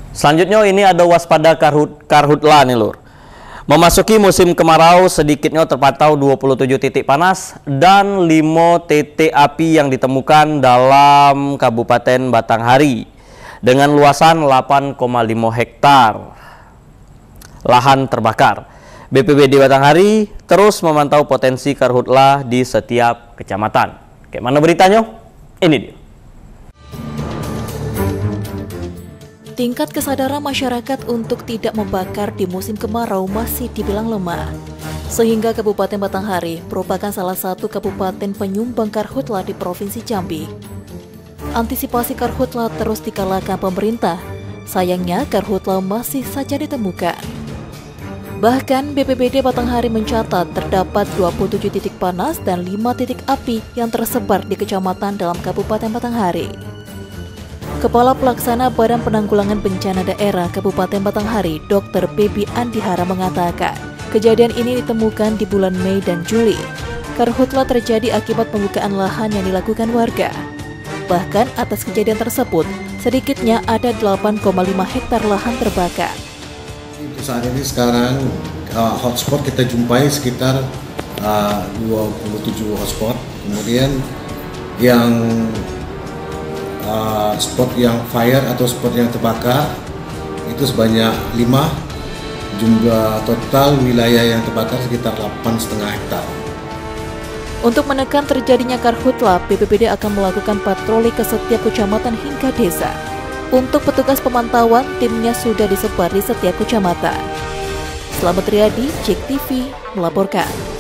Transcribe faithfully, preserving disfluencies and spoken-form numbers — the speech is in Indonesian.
Selanjutnya ini ada waspada karhut, karhutla nih lur. Memasuki musim kemarau, sedikitnya terpantau dua puluh tujuh titik panas dan lima titik api yang ditemukan dalam Kabupaten Batanghari dengan luasan delapan koma lima hektar lahan terbakar. B P B D Batanghari terus memantau potensi karhutla di setiap kecamatan. Kayak mana beritanya? Ini dia. Tingkat kesadaran masyarakat untuk tidak membakar di musim kemarau masih dibilang lemah. Sehingga Kabupaten Batanghari merupakan salah satu kabupaten penyumbang karhutla di Provinsi Jambi. Antisipasi karhutla terus digalakkan pemerintah. Sayangnya karhutla masih saja ditemukan. Bahkan B P B D Batanghari mencatat terdapat dua puluh tujuh titik panas dan lima titik api yang tersebar di kecamatan dalam Kabupaten Batanghari. Kepala Pelaksana Badan Penanggulangan Bencana Daerah Kabupaten Batanghari, Dokter Bebi Andihara mengatakan, kejadian ini ditemukan di bulan Mei dan Juli. Karhutla terjadi akibat pembukaan lahan yang dilakukan warga. Bahkan atas kejadian tersebut, sedikitnya ada delapan koma lima hektar lahan terbakar. Untuk saat ini sekarang uh, hotspot kita jumpai sekitar uh, dua puluh tujuh hotspot. Kemudian yang Uh, spot yang fire atau spot yang terbakar itu sebanyak lima. Jumlah total wilayah yang terbakar sekitar delapan koma lima hektar. Untuk menekan terjadinya karhutla, B P B D akan melakukan patroli ke setiap kecamatan hingga desa. Untuk petugas pemantauan, timnya sudah disebar di setiap kecamatan. Selamat Riyadi, Cek T V melaporkan.